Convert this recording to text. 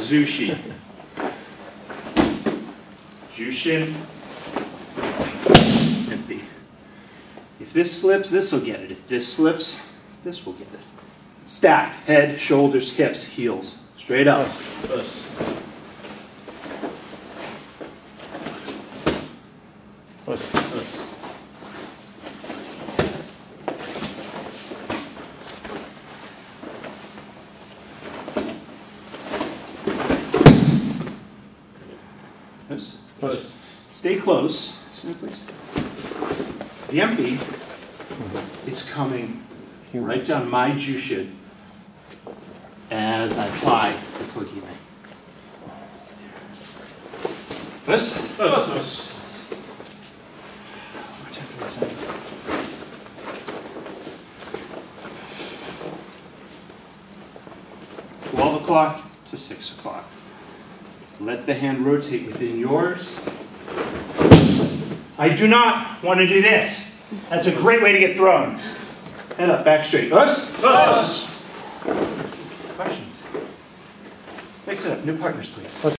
Zushi. Jushin. Empty. If this slips, this will get it. If this slips, this will get it. Stacked. Head, shoulders, hips, heels. Straight up. Stay close. Stand, please. The empty is coming right down my Jushin as I apply the Kogi. This. O'clock to 6 o'clock. Let the hand rotate within yours. I do not want to do this. That's a great way to get thrown. Head up, back straight. Us? Questions? Mix it up. New partners, please.